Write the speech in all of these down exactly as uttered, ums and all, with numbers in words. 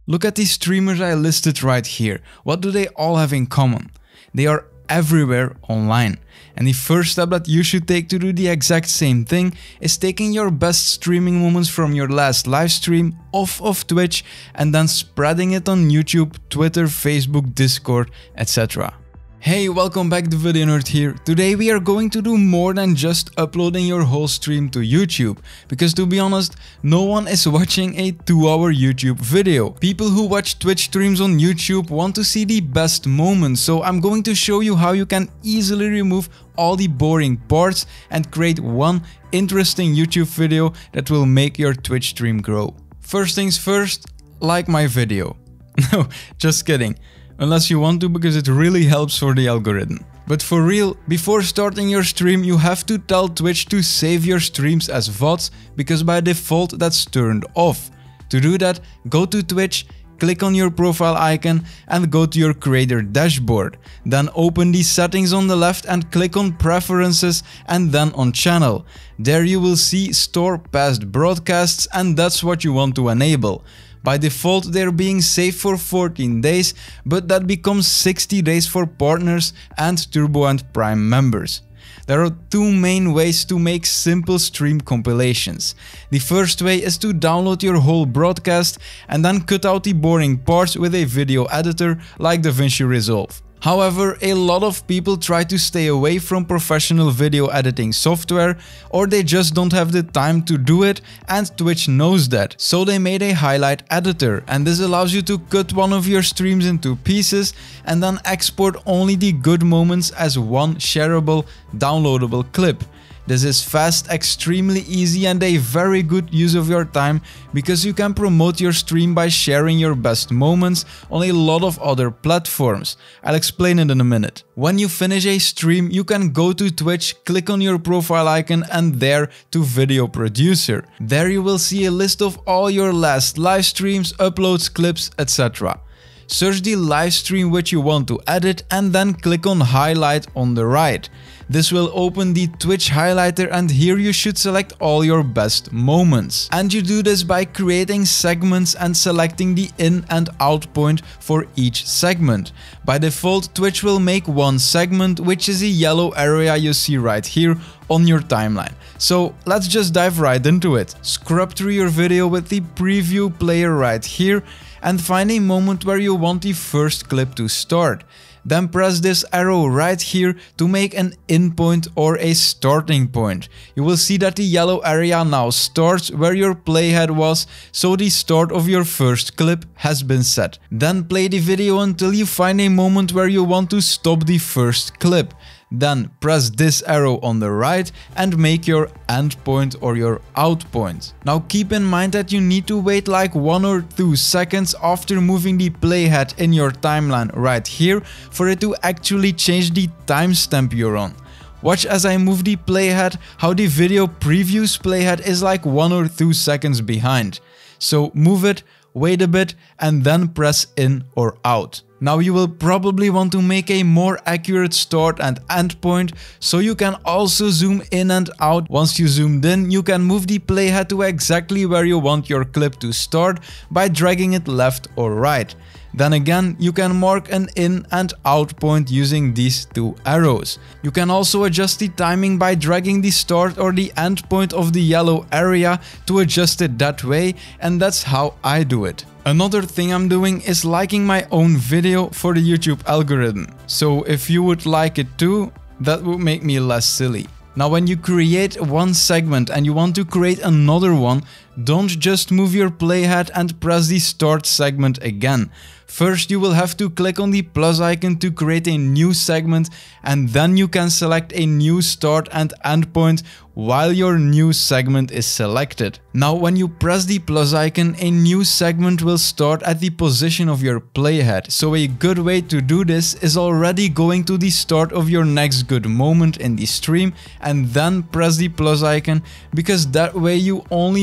Look at these streamers I listed right here. What do they all have in common? They are everywhere online. And the first step that you should take to do the exact same thing is taking your best streaming moments from your last live stream off of Twitch and then spreading it on YouTube, Twitter, Facebook, Discord, et cetera. Hey, welcome back to Video Nerd here. Today we are going to do more than just uploading your whole stream to YouTube, because to be honest, no one is watching a two hour YouTube video. People who watch Twitch streams on YouTube want to see the best moments, so I'm going to show you how you can easily remove all the boring parts and create one interesting YouTube video that will make your Twitch stream grow. First things first, like my video. No, just kidding. Unless you want to, because it really helps for the algorithm. But for real, before starting your stream, you have to tell Twitch to save your streams as V O Ds, because by default that's turned off. To do that, go to Twitch, click on your profile icon and go to your creator dashboard. Then open the settings on the left and click on preferences and then on channel. There you will see store past broadcasts, and that's what you want to enable. By default they're being saved for fourteen days, but that becomes sixty days for partners and Turbo and Prime members. There are two main ways to make simple stream compilations. The first way is to download your whole broadcast and then cut out the boring parts with a video editor like DaVinci Resolve. However, a lot of people try to stay away from professional video editing software, or they just don't have the time to do it, and Twitch knows that. So they made a highlight editor, and this allows you to cut one of your streams into pieces and then export only the good moments as one shareable, downloadable clip. This is fast, extremely easy and a very good use of your time, because you can promote your stream by sharing your best moments on a lot of other platforms. I'll explain it in a minute. When you finish a stream, you can go to Twitch, click on your profile icon and there to Video Producer. There you will see a list of all your last live streams, uploads, clips, et cetera. Search the live stream which you want to edit and then click on Highlight on the right. This will open the Twitch highlighter, and here you should select all your best moments. And you do this by creating segments and selecting the in and out point for each segment. By default, Twitch will make one segment, which is a yellow area you see right here on your timeline. So let's just dive right into it. Scrub through your video with the preview player right here and find a moment where you want the first clip to start. Then press this arrow right here to make an in point or a starting point. You will see that the yellow area now starts where your playhead was, so the start of your first clip has been set. Then play the video until you find a moment where you want to stop the first clip. Then press this arrow on the right and make your end point or your out point. Now keep in mind that you need to wait like one or two seconds after moving the playhead in your timeline right here for it to actually change the timestamp you're on. Watch as I move the playhead, how the video previews playhead is like one or two seconds behind. So move it, wait a bit and then press in or out. Now you will probably want to make a more accurate start and end point, so you can also zoom in and out. Once you zoomed in, you can move the playhead to exactly where you want your clip to start by dragging it left or right. Then again, you can mark an in and out point using these two arrows. You can also adjust the timing by dragging the start or the end point of the yellow area to adjust it that way, and that's how I do it. Another thing I'm doing is liking my own video for the YouTube algorithm. So if you would like it too, that would make me less silly. Now when you create one segment and you want to create another one, don't just move your playhead and press the start segment again. First you will have to click on the plus icon to create a new segment, and then you can select a new start and end point while your new segment is selected. Now when you press the plus icon, a new segment will start at the position of your playhead. So a good way to do this is already going to the start of your next good moment in the stream and then press the plus icon, because that way you only have to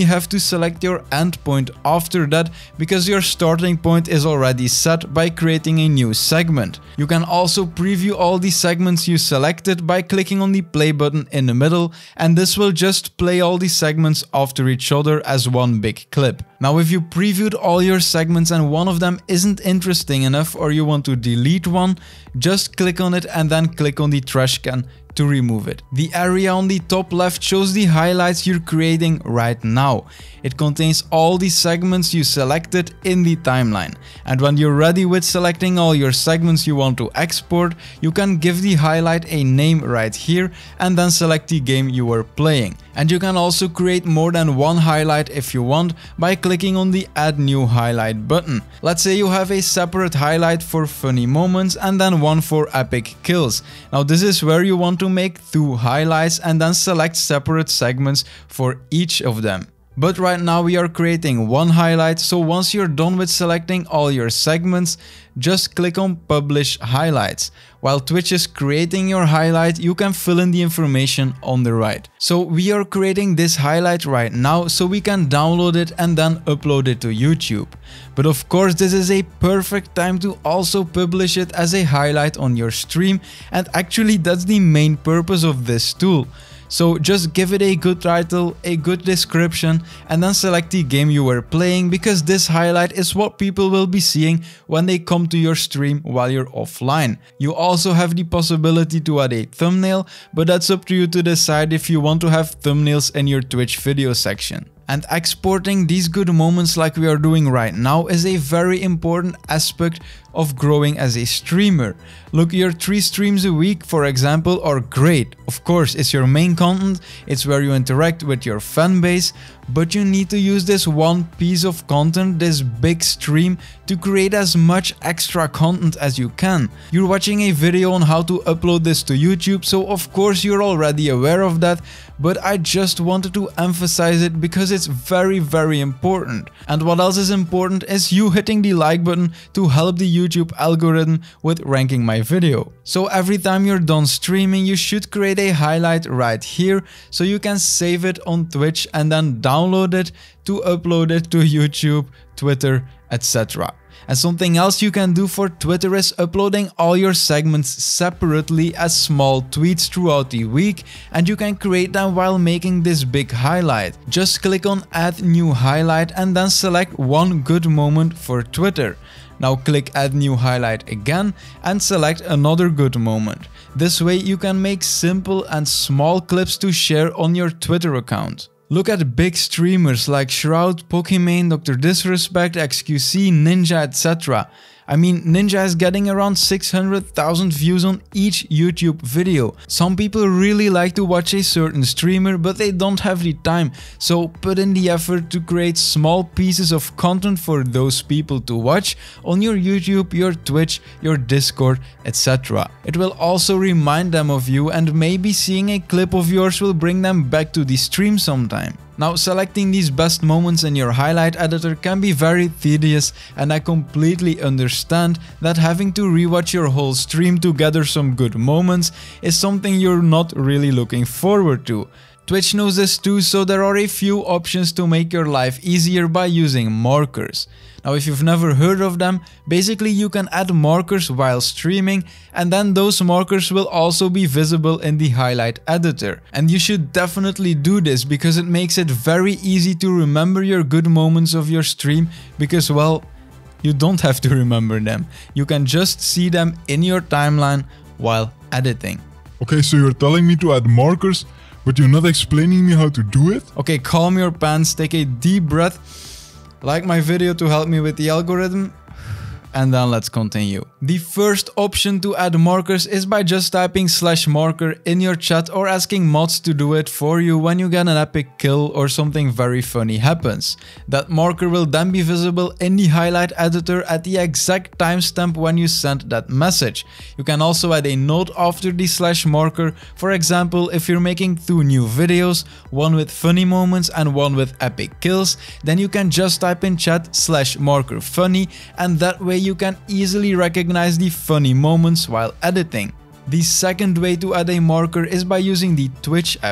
select your endpoint after that, because your starting point is already set by creating a new segment. You can also preview all the segments you selected by clicking on the play button in the middle, and this will just play all the segments after each other as one big clip. Now, if you previewed all your segments and one of them isn't interesting enough, or you want to delete one, just click on it and then click on the trash can to remove it. The area on the top left shows the highlights you're creating right now. It contains all the segments you selected in the timeline. And when you're ready with selecting all your segments you want to export, you can give the highlight a name right here and then select the game you were playing. And you can also create more than one highlight if you want by clicking on the Add New Highlight button. Let's say you have a separate highlight for funny moments and then one for epic kills. Now this is where you want to make two highlights and then select separate segments for each of them. But right now we are creating one highlight, so once you're done with selecting all your segments, just click on Publish Highlights. While Twitch is creating your highlight, you can fill in the information on the right. So we are creating this highlight right now so we can download it and then upload it to YouTube. But of course this is a perfect time to also publish it as a highlight on your stream, and actually that's the main purpose of this tool. So just give it a good title, a good description, and then select the game you were playing, because this highlight is what people will be seeing when they come to your stream while you're offline. You also have the possibility to add a thumbnail, but that's up to you to decide if you want to have thumbnails in your Twitch video section. And exporting these good moments like we are doing right now is a very important aspect of growing as a streamer. Look, your three streams a week, for example, are great. Of course, it's your main content, it's where you interact with your fan base, but you need to use this one piece of content, this big stream, to create as much extra content as you can. You're watching a video on how to upload this to YouTube, so of course you're already aware of that, but I just wanted to emphasize it because it's very very important. And what else is important is you hitting the like button to help the YouTube algorithm with ranking my video. So every time you're done streaming, you should create a highlight right here so you can save it on Twitch and then download it to upload it to YouTube, Twitter, et cetera. And something else you can do for Twitter is uploading all your segments separately as small tweets throughout the week, and you can create them while making this big highlight. Just click on Add New Highlight and then select one good moment for Twitter. Now click Add New Highlight again and select another good moment. This way you can make simple and small clips to share on your Twitter account. Look at big streamers like Shroud, Pokimane, Doctor Disrespect, X Q C, Ninja, et cetera. I mean, Ninja is getting around six hundred thousand views on each YouTube video. Some people really like to watch a certain streamer, but they don't have the time, so put in the effort to create small pieces of content for those people to watch on your YouTube, your Twitch, your Discord, et cetera. It will also remind them of you, and maybe seeing a clip of yours will bring them back to the stream sometime. Now, selecting these best moments in your highlight editor can be very tedious, and I completely understand that having to rewatch your whole stream to gather some good moments is something you're not really looking forward to. Twitch knows this too, so there are a few options to make your life easier by using markers. Now, if you've never heard of them, basically you can add markers while streaming, and then those markers will also be visible in the highlight editor. And you should definitely do this because it makes it very easy to remember your good moments of your stream, because, well, you don't have to remember them. You can just see them in your timeline while editing. Okay, so you're telling me to add markers, but you're not explaining me how to do it? Okay, calm your pants, take a deep breath. Like my video to help me with the algorithm, and then let's continue. The first option to add markers is by just typing slash marker in your chat or asking mods to do it for you when you get an epic kill or something very funny happens. That marker will then be visible in the highlight editor at the exact timestamp when you sent that message. You can also add a note after the slash marker. For example, if you're making two new videos, one with funny moments and one with epic kills, then you can just type in chat slash marker funny, and that way you can easily recognize the funny moments while editing. The second way to add a marker is by using the Twitch app.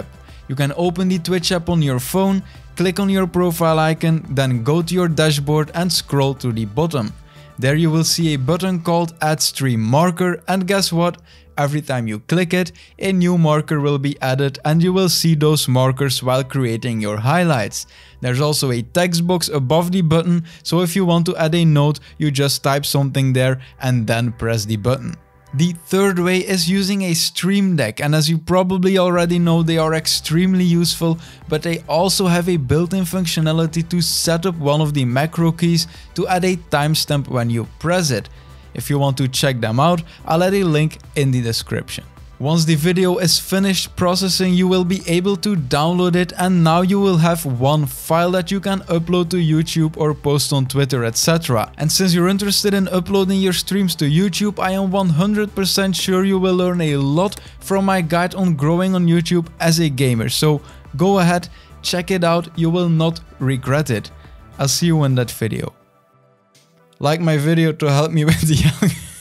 You can open the Twitch app on your phone, click on your profile icon, then go to your dashboard and scroll to the bottom. There you will see a button called Add Stream Marker, and guess what? Every time you click it, a new marker will be added and you will see those markers while creating your highlights. There's also a text box above the button, so if you want to add a note, you just type something there and then press the button. The third way is using a Stream Deck, and as you probably already know, they are extremely useful, but they also have a built-in functionality to set up one of the macro keys to add a timestamp when you press it. If you want to check them out, I'll add a link in the description. Once the video is finished processing, you will be able to download it, and now you will have one file that you can upload to YouTube or post on Twitter, et cetera. And since you're interested in uploading your streams to YouTube, I am one hundred percent sure you will learn a lot from my guide on growing on YouTube as a gamer. So go ahead, check it out, you will not regret it. I'll see you in that video. Like my video to help me with the